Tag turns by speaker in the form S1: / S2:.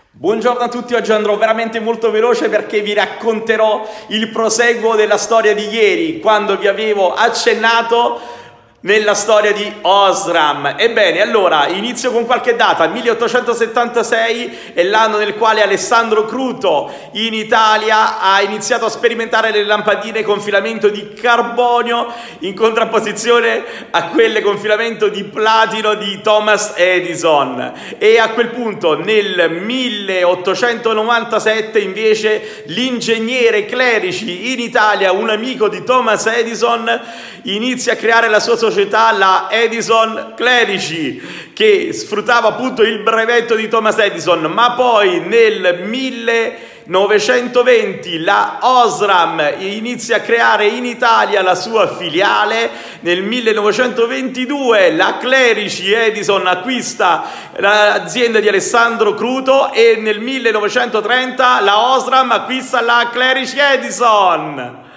S1: Buongiorno a tutti, oggi andrò veramente molto veloce perché vi racconterò il proseguo della storia di ieri, quando vi avevo accennato nella storia di Osram. Ebbene, allora, inizio con qualche data. 1876 è l'anno nel quale Alessandro Cruto in Italia ha iniziato a sperimentare le lampadine con filamento di carbonio in contrapposizione a quelle con filamento di platino di Thomas Edison. E a quel punto, nel 1897, invece, l'ingegnere Clerici in Italia, un amico di Thomas Edison, inizia a creare la sua società, la Edison Clerici, che sfruttava appunto il brevetto di Thomas Edison. Ma poi nel 1920 la Osram inizia a creare in Italia la sua filiale. Nel 1922 la Clerici Edison acquista l'azienda di Alessandro Cruto e nel 1930 la Osram acquista la Clerici Edison.